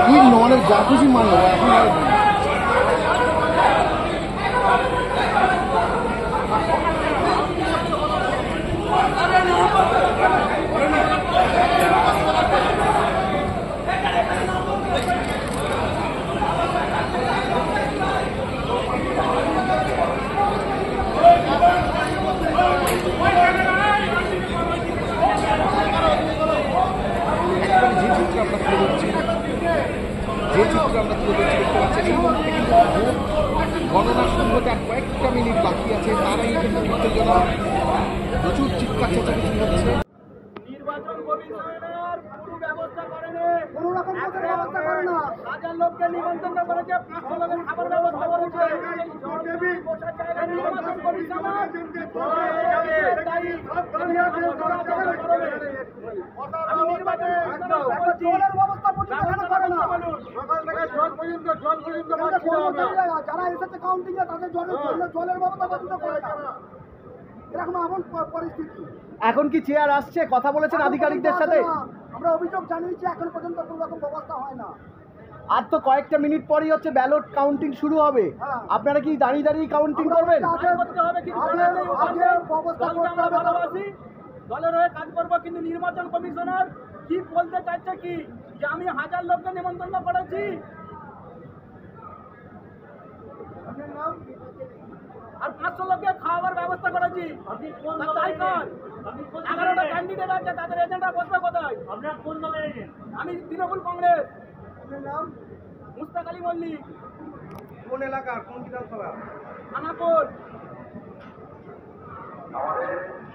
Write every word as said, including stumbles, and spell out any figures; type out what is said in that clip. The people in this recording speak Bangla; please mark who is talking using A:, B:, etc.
A: কি অনেক যা খুশি মানলো এখন যে চিত্র আমরা তুলে ধরছি দেখতে পাচ্ছেন এই মুহূর্তে কিন্তু গণনা শুরু হতে আর কয়েকটা মিনিট বাকি আছে, তারাই কিন্তু উত্তেজনা, প্রচুর চিৎকার চেঁচামেচি হচ্ছে।
B: নির্বাচন কমিশনের পুরো ব্যবস্থা করেনি, কোনো রকম ব্যবস্থা করে না। হাজার লোককে নিমন্ত্রণ করেছে, পাঁচশো লোকের খাবার ব্যবস্থা করেছে। নির্বাচন কমিশনার যারা এসেছে কাউন্টিং এ তাদের জলের জন্য জলের ব্যবস্থা পর্যন্ত করে না। এরকম এমন পরিস্থিতি।
C: এখন কি চেয়ার আসছে, কথা বলেছেন আধিকারিকদের সাথে?
B: আমরা অভিযোগ জানিয়েছি, এখন পর্যন্ত কোনো রকম ব্যবস্থা হয় না।
C: আর তো কয়েকটা মিনিট পরেই হচ্ছে ব্যালট কাউন্টিং শুরু হবে, আপনারা কি দাঁড়িয়ে দাঁড়িয়ে কাউন্টিং করবেন?
B: দলের হয়ে কাজ করবো, কিন্তু নির্বাচন কমিশনার কি বলতে চাইছে কি যে আমি হাজার লোককে নিমন্ত্রণ করেছি, আর পাঁচশো লোককে খাওয়াবার ব্যবস্থা করেছি। তাই কর এগারোটা ক্যান্ডিডেট আছে, তাদের এজেন্টরা বসবে কোথায়? আমি তৃণমূল কংগ্রেস। নাম মুস্তাক আলী মল্লিক।
C: কোন এলাকার, কোন বিধানসভা?
B: খানাকুল।